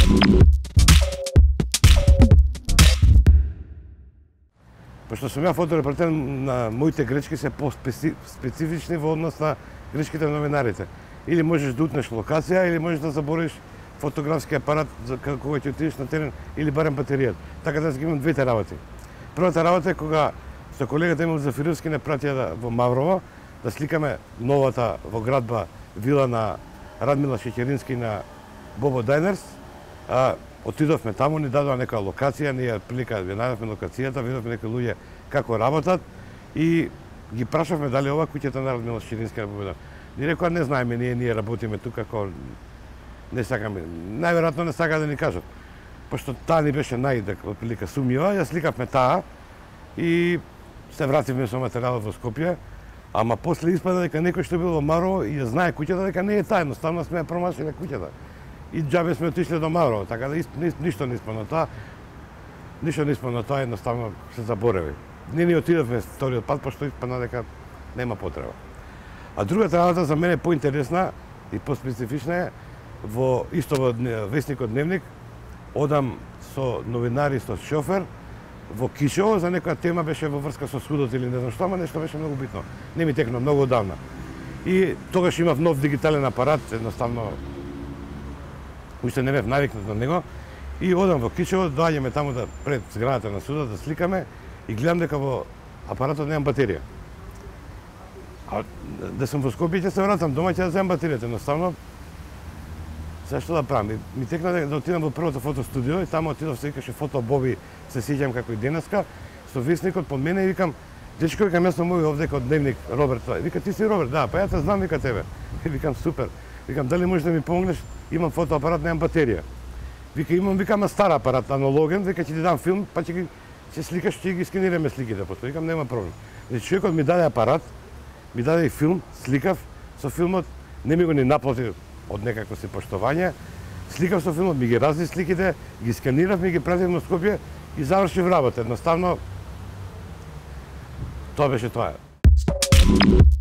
Пошто сум ја фоторепортер, на моите грешки се по-специфични во однос на грешките на новинарите. Или можеш да утнеш локација, или можеш да забориш фотографски апарат за кога ќе отидеш на терен, или барем батеријата. Така да имам двете работи. Првата работа е кога со колегата Емил Зафировски не пратија во Маврово да сликаме новата во градба вила на Радмила Шеќерински на Бобо Дайнерс. Отидовме таму, ни дадоа некоја локација, ние прилика ја најдовме локацијата, видовме некои луѓе како работат и ги прашавме дали ова куќата на Радмила Шеќерински на Бобо Дайнерс. Ни рекоа не знаеме, ние работиме тука како не сакаме. Најверојатно не сака да ни кажат. Пошто таа ни беше прилика сумњива, ја сликавме таа и се вративме со материјалот во Скопје, ама после испада дека некој што бил во Маврово и ја знае куќата, дека не е таа, едноставно сме ја промашиле куќата. И џабе сме отишле до Маврово, така да ништо не испадна тоа. Ништо не испадна тоа, едноставно се забореви. Не ни отидовме вториот пат, пошто испадна дека нема потреба. А другата работа за мене поинтересна и поспецифична е, исто во весникот Дневник, одам со новинари, со шофер, во Кишево за некоја тема беше во врска со судот или не знам што, ама нешто беше многу битно. Не ми текна многу одавна. И тогаш имав нов дигитален апарат, едноставно уште не бев навикнат на него. И одам во Кишево, доаѓаме таму пред зградата на судот да сликаме и гледам дека во апаратот немам батерија. А да сум во Скопје ќе се вратам дома, ќе да земам батеријата, едноставно зашто да правам? Ми текна да отидам во првото фотостудио и таму отидов, се викаше Фото Боби, се сеќам како и денеска, со весникот под мене и викам, дечко, викам, јас сум овој овде од Дневник, Роберт. Вика, ти си Роберт? Да, па ја те знам, вика тебе. И викам, супер. Викам, дали можеш да ми помогнеш? Имам фотоапарат, немам батерија. Вика, имам стар апарат, аналоген, вика, ќе ти дам филм, па ќе сликаш, ќе ги скенираме сликите, после. Викам, нема проблем. Значи, човекот ми даде апарат, ми даде и филм, сликав со филмот, не ми го ни наплати од некако си поштовање. Сликав со филмот, ми ги разни сликите, ги сканирав, ми ги пратив на Скопје и завршив работа. Едноставно, тоа беше тоа.